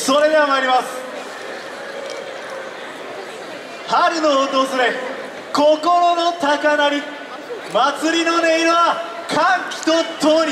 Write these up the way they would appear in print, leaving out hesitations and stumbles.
それでは参ります。春の訪れ、心の高鳴り、祭りの音色は歓喜とともに。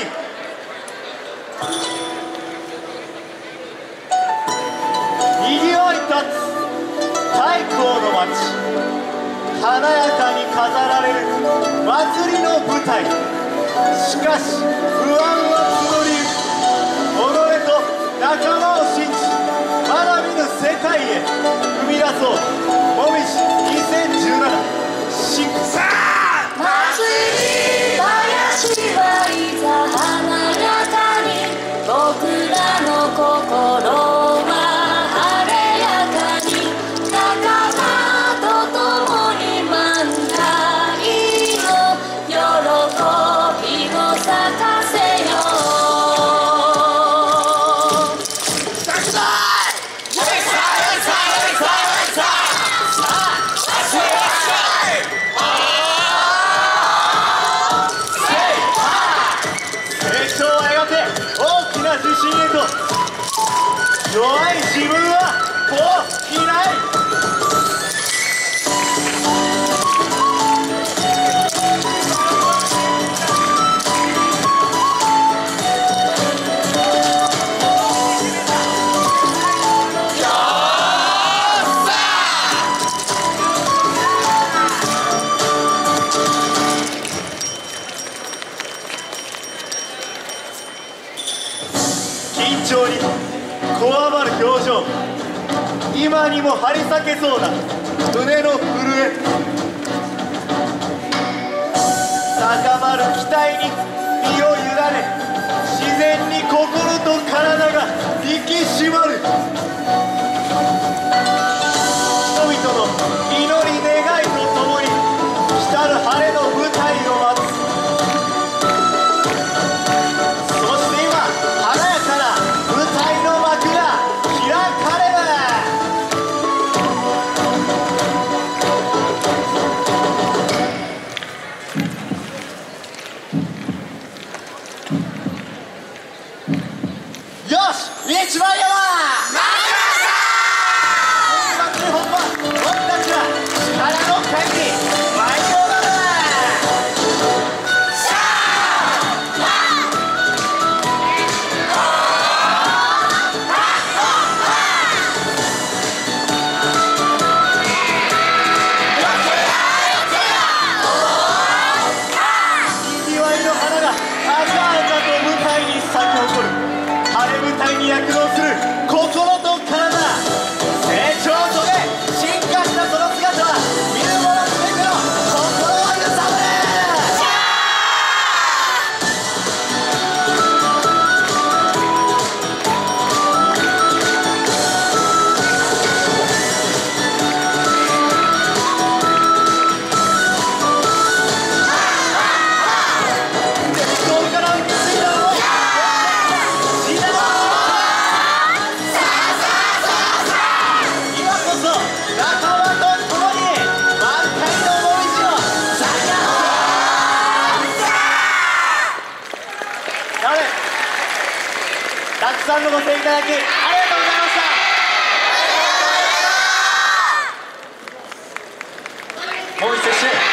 にぎわい立つ太閤の町、華やかに飾られる祭りの舞台。しかし不安は募り、己と仲間を信じ、まだ見ぬ世界へ踏み出そう。もみじ2017シンクサー祭り林はいざ華やかに、僕らの心は晴れやかに、仲間と共に満開の喜びを咲かせよう。 成長はやがて大きな自信へと。弱い自分はもういない。緊張にこわばる表情、今にも張り裂けそうな胸の震え、高まる期待に身を委ね、自然に心と体が引き締まる。人々の祈り願いとともに来たる晴れの舞台を待つ。よし、一番やわ本番、僕たちは力の会議毎秒だな。にぎわいの花が鮮やかと舞台に咲き誇る。晴れ舞台に躍動する心と体、成長とね進化したその姿は見る者全ての心を揺さぶる。ここから受け継いだ思い、たくさんのご声援いただきありがとうございました。もう一度